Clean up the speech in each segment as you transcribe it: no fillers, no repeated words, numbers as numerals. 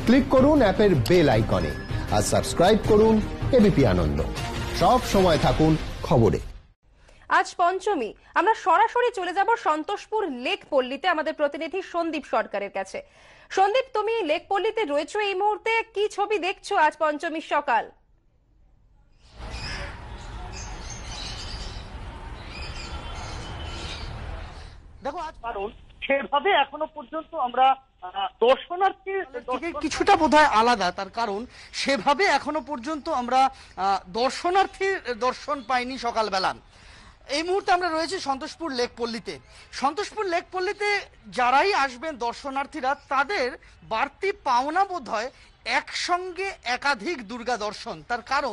Click করুন অ্যাপের bell আইকনে আর সাবস্ক্রাইব করুন এবিপি আনন্দ। সব সময় থাকুন খবরে। আজ পঞ্চমী, আমরা সরাসরি চলে যাব সন্তোষপুর লেক পল্লীতে আমাদের প্রতিনিধি সন্দীপ সরকারের কাছে। সন্দীপ, তুমি লেক পল্লীতে রয়েছো এই মুহূর্তে, কি ছবি দেখছো আজ পঞ্চমীর সকাল? দেখো, আজ কারণ সেভাবে এখনো পর্যন্ত আমরা দর্শনার্থীর কিছুটা বোধহয় আলাদা, তার কারণ সেভাবে এখনো পর্যন্ত আমরা দর্শনার্থীর দর্শন পাইনি সকালবেলা। এই মুহূর্তে আমরা রয়েছি সন্তোষপুর লেক পল্লীতে। সন্তোষপুর লেক পল্লীতে যারাই আসবেন দর্শনার্থীরা, তাদের বাড়তি পাওনা বোধ হয় একসঙ্গে একাধিক দুর্গা দর্শন। তার কারণ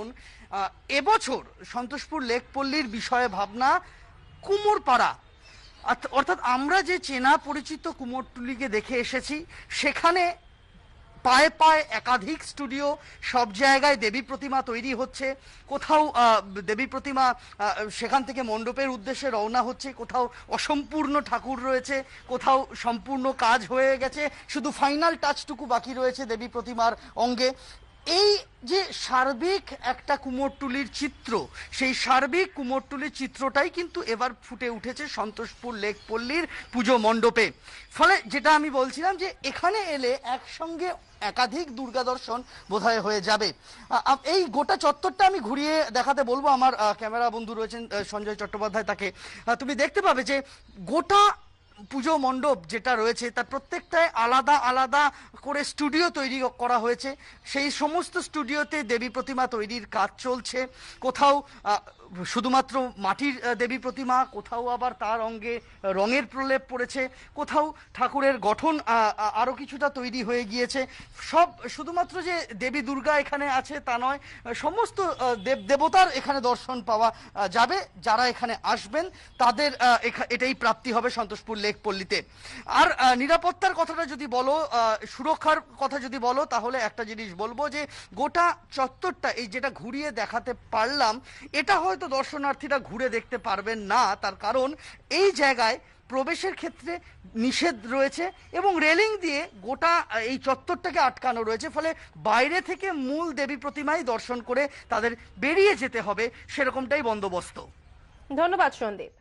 এবছর সন্তোষপুর লেক পল্লীর বিষয়ে ভাবনা কুমোরপাড়া, অর্থাৎ আমরা যে চেনা পরিচিত কুমোরটুলিকে দেখে এসেছি, সেখানে পায়ে পায়ে একাধিক স্টুডিও, সব জায়গায় দেবী প্রতিমা তৈরি হচ্ছে। কোথাও দেবী প্রতিমা সেখান থেকে মণ্ডপের উদ্দেশ্যে রওনা হচ্ছে, কোথাও অসম্পূর্ণ ঠাকুর রয়েছে, কোথাও সম্পূর্ণ কাজ হয়ে গেছে, শুধু ফাইনাল টাচটুকু বাকি রয়েছে দেবী প্রতিমার অঙ্গে। এই যে সার্বিক একটা কুমোরটুলির চিত্র, সেই সার্বিক কুমোরটুলির চিত্রটাই কিন্তু এবার ফুটে উঠেছে সন্তোষপুর লেক পল্লীর পুজো মণ্ডপে। ফলে যেটা আমি বলছিলাম যে এখানে এলে একসঙ্গে একাধিক দুর্গা দর্শন বোধহয় হয়ে যাবে। এই গোটা চত্বরটা আমি ঘুরিয়ে দেখাতে বলবো, আমার ক্যামেরা বন্ধু রয়েছেন সঞ্জয় চট্টোপাধ্যায়, তাকে। তুমি দেখতে পাবে যে গোটা পুজো মণ্ডপ যেটা রয়েছে তার প্রত্যেকটায় আলাদা আলাদা করে স্টুডিও তৈরি করা হয়েছে। সেই সমস্ত স্টুডিওতে দেবী প্রতিমা তৈরির কাজ চলছে। কোথাও শুধুমাত্র মাটির দেবী প্রতিমা, কোথাও আবার তার অঙ্গে রঙের প্রলেপ পড়েছে, কোথাও ঠাকুরের গঠন আরও কিছুটা তৈরি হয়ে গিয়েছে। সব শুধুমাত্র যে দেবী দুর্গা এখানে আছে তা নয়, সমস্ত দেব দেবতার এখানে দর্শন পাওয়া যাবে। যারা এখানে আসবেন তাদের এটাই প্রাপ্তি হবে সন্তোষপুর লেক পল্লীতে। আর নিরাপত্তার কথাটা যদি বলো, সুরক্ষার কথা যদি বলো, তাহলে একটা জিনিস বলবো যে গোটা চত্বরটা, এই যেটা ঘুরিয়ে দেখাতে পারলাম, এটা হয়তো দর্শনার্থীরা ঘুরে দেখতে পারবেন না। তার কারণ এই জায়গায় প্রবেশের ক্ষেত্রে নিষেধ রয়েছে এবং রেলিং দিয়ে গোটা এই চত্বরটাকে আটকানো রয়েছে। ফলে বাইরে থেকে মূল দেবী প্রতিমাই দর্শন করে তাদের বেরিয়ে যেতে হবে, সেরকমটাই বন্দোবস্ত। ধন্যবাদ সন্দীপ।